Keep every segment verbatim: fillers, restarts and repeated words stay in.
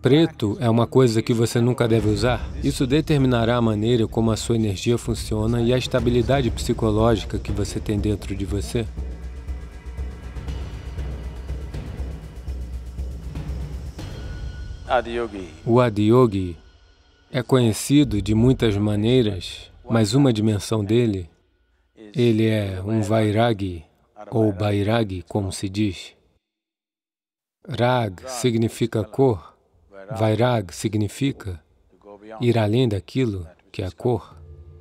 Preto é uma coisa que você nunca deve usar. Isso determinará a maneira como a sua energia funciona e a estabilidade psicológica que você tem dentro de você. Adiyogi. O Adiyogi é conhecido de muitas maneiras, mas uma dimensão dele, ele é um Vairagi, ou Bairagi, como se diz. Rag significa cor, Vairag significa ir além daquilo que é a cor.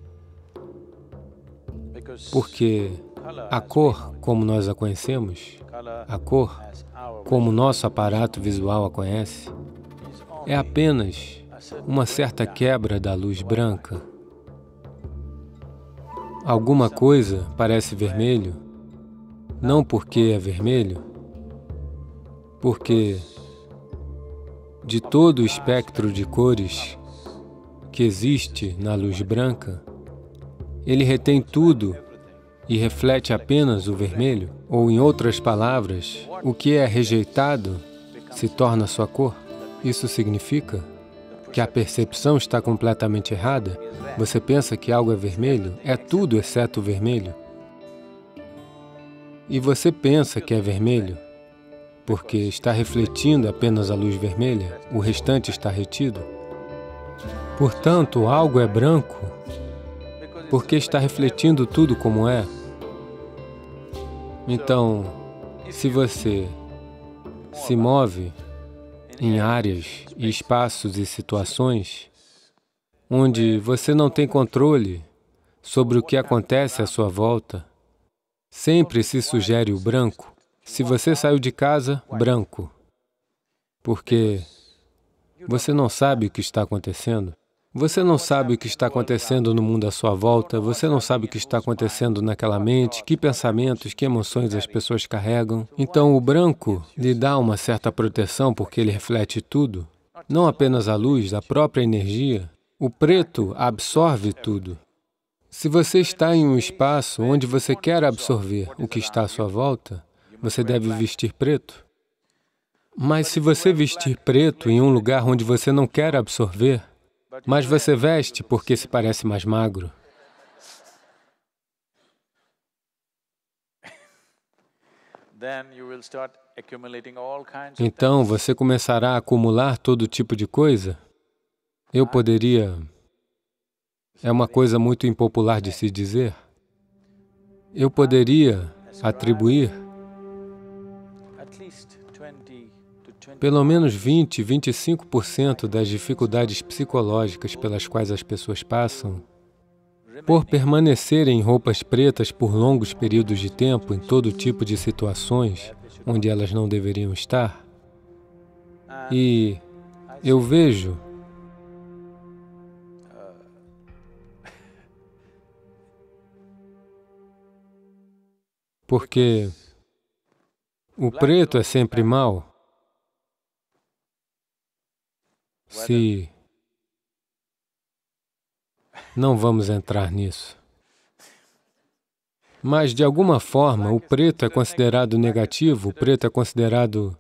Porque a cor, como nós a conhecemos, a cor, como nosso aparato visual a conhece, é apenas uma certa quebra da luz branca. Alguma coisa parece vermelho, não porque é vermelho, porque de todo o espectro de cores que existe na luz branca, ele retém tudo e reflete apenas o vermelho, ou em outras palavras, o que é rejeitado se torna sua cor. Isso significa que a percepção está completamente errada. Você pensa que algo é vermelho, é tudo exceto o vermelho. E você pensa que é vermelho, porque está refletindo apenas a luz vermelha, o restante está retido. Portanto, algo é branco, porque está refletindo tudo como é. Então, se você se move em áreas e espaços e situações onde você não tem controle sobre o que acontece à sua volta, sempre se sugere o branco. Se você saiu de casa, branco, porque você não sabe o que está acontecendo. Você não sabe o que está acontecendo no mundo à sua volta, você não sabe o que está acontecendo naquela mente, que pensamentos, que emoções as pessoas carregam. Então, o branco lhe dá uma certa proteção porque ele reflete tudo, não apenas a luz, a própria energia. O preto absorve tudo. Se você está em um espaço onde você quer absorver o que está à sua volta, você deve vestir preto. Mas se você vestir preto em um lugar onde você não quer absorver, mas você veste porque se parece mais magro, então você começará a acumular todo tipo de coisa. Eu poderia... É uma coisa muito impopular de se dizer. Eu poderia atribuir pelo menos vinte, vinte e cinco por cento das dificuldades psicológicas pelas quais as pessoas passam por permanecerem em roupas pretas por longos períodos de tempo em todo tipo de situações onde elas não deveriam estar. E eu vejo porque o preto é sempre mau. Se... Não vamos entrar nisso. Mas, de alguma forma, o preto é considerado negativo, o preto é considerado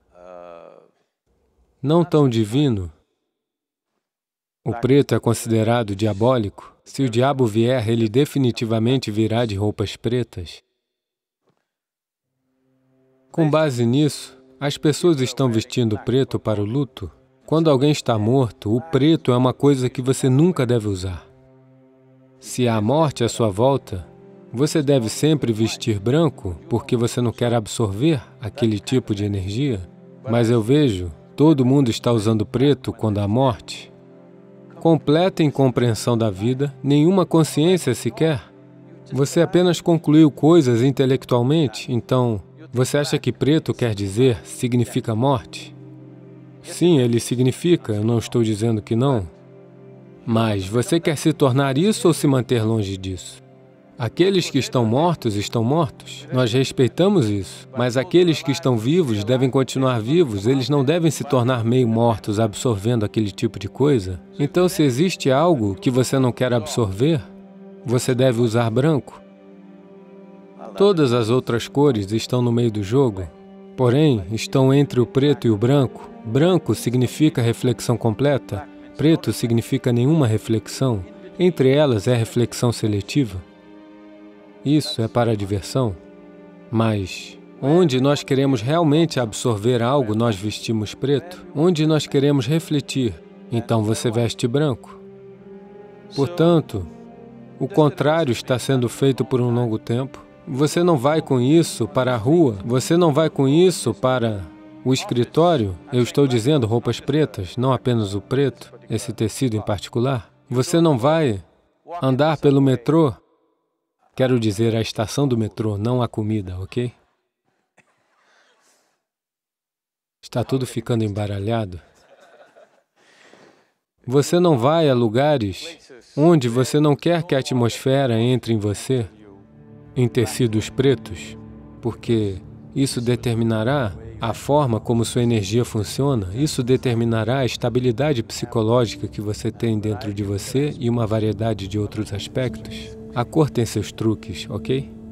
não tão divino. O preto é considerado diabólico. Se o diabo vier, ele definitivamente virá de roupas pretas. Com base nisso, as pessoas estão vestindo preto para o luto. Quando alguém está morto, o preto é uma coisa que você nunca deve usar. Se há morte à sua volta, você deve sempre vestir branco porque você não quer absorver aquele tipo de energia. Mas eu vejo, todo mundo está usando preto quando há morte. Completa incompreensão da vida, nenhuma consciência sequer. Você apenas concluiu coisas intelectualmente, então você acha que preto quer dizer, significa morte? Sim, ele significa, eu não estou dizendo que não. Mas você quer se tornar isso ou se manter longe disso? Aqueles que estão mortos, estão mortos. Nós respeitamos isso. Mas aqueles que estão vivos devem continuar vivos, eles não devem se tornar meio mortos absorvendo aquele tipo de coisa. Então, se existe algo que você não quer absorver, você deve usar branco. Todas as outras cores estão no meio do jogo, porém, estão entre o preto e o branco. Branco significa reflexão completa, preto significa nenhuma reflexão. Entre elas é reflexão seletiva. Isso é para a diversão. Mas onde nós queremos realmente absorver algo, nós vestimos preto. Onde nós queremos refletir, então você veste branco. Portanto, o contrário está sendo feito por um longo tempo. Você não vai com isso para a rua, você não vai com isso para o escritório. Eu estou dizendo roupas pretas, não apenas o preto, esse tecido em particular. Você não vai andar pelo metrô, quero dizer a estação do metrô, não a comida, ok? Está tudo ficando embaralhado. Você não vai a lugares onde você não quer que a atmosfera entre em você, em tecidos pretos, porque isso determinará a forma como sua energia funciona, isso determinará a estabilidade psicológica que você tem dentro de você e uma variedade de outros aspectos. A cor tem seus truques, ok?